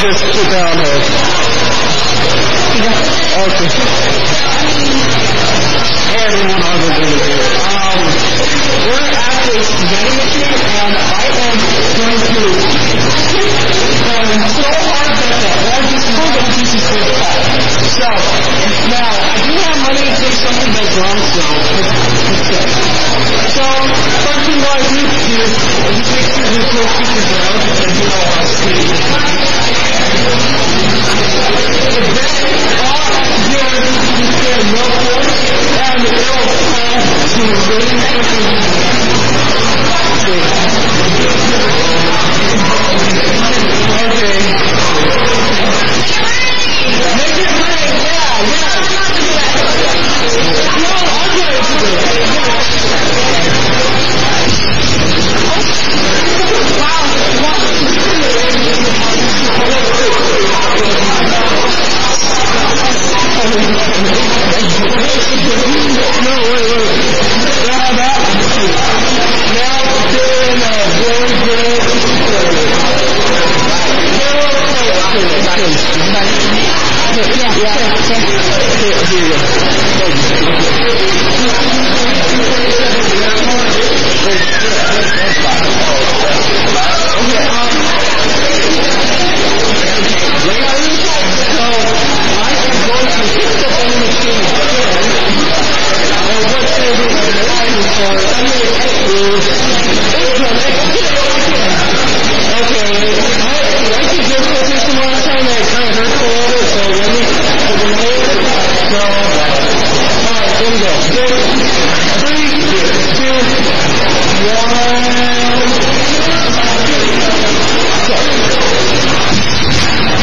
just sit down here. Okay. Hey everyone, how's it going? We're at this vending machine, and I am going to so hard that the largest puzzle pieces will fall. So, now, I do have money in case something goes wrong, so let's go. So, first thing what I need to do is just make sure there's no pieces around, and you know how to see it. And then, all I have to do is just get a milk force, and it will fall to the really okay. Make it rain, yeah. No, I'm going to do it. No, wait. Now doing a really good.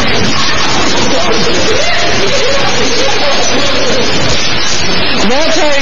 Multi